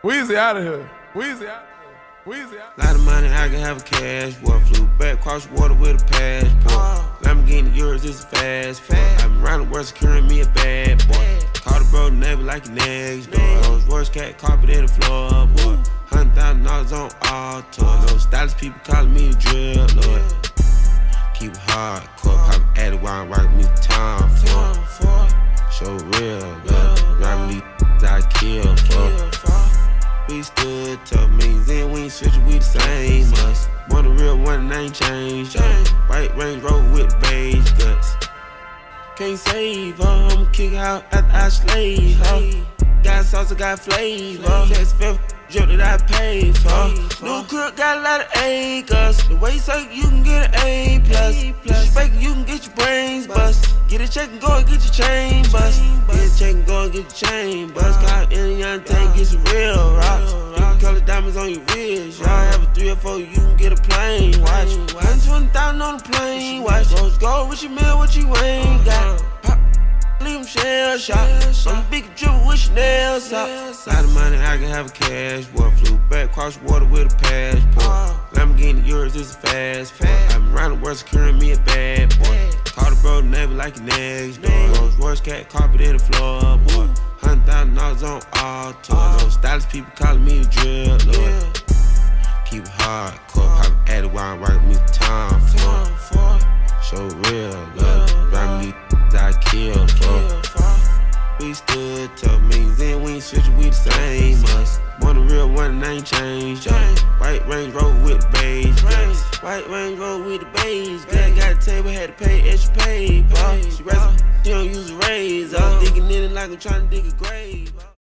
Weezy out of here. Weezy out. Weezy out. Lot of money, I can have a cash. Boy, flew back across the water with a passport. Lamborghini yours is a fast boy. I've been around the world securing me a bad boy. Call the bro neighbor like your next door. Rolls Royce cat carpet in the floor, boy. $100,000 on all tours. Those stylish people calling me the drill lord. Keep it hardcore, pop at it while I'm rocking me the time for. Show real love, driving me I kill for. We stood tough, amazing, we ain't switching, we the same us. One a real one, and ain't changed. White Range Rover with beige guts. Can't save her, I'ma kick out after I slave her. Got sauce, I got flavor. Just fifth drip that I paid for. New crib got a lot of acres. The way you say you can get an A+. Disrespect you can get your brains bust. Get a check and go and get your chain bust. Get a check and go and get your chain bust. Cause in a young tank, get some real rocks. Different color diamonds on your wrist. Y'all have a 3 or 4, you can get a plane watch. 120,000 on the plane watch. Rose gold with your meal, what you ain't got. Leave them shell shot. I'm a big dribble with Chanel socks. Lot of money, I can have a cash boy. Flew back across the water with a passport. Lamborghini yours is a fast boy. I've been around the world securing me a bad boy. Call the bro neighbor like your next door. Rolls Royce cat carpet in the floor, boy. $100,000 on all tours. Those stylish people calling me the drill lord. Keep it hardcore, pop at it while I'm rocking me the time for. Show real love, driving me I kill for. We stood tough, amazing, we ain't switching, we the same us. One a real one, and ain't changed. White Range Rover with the beige guts. White Range Rover with the beige guts. Got a table, had to pay extra pay. She don't use a razor. Digging in it like I'm trying to dig a grave.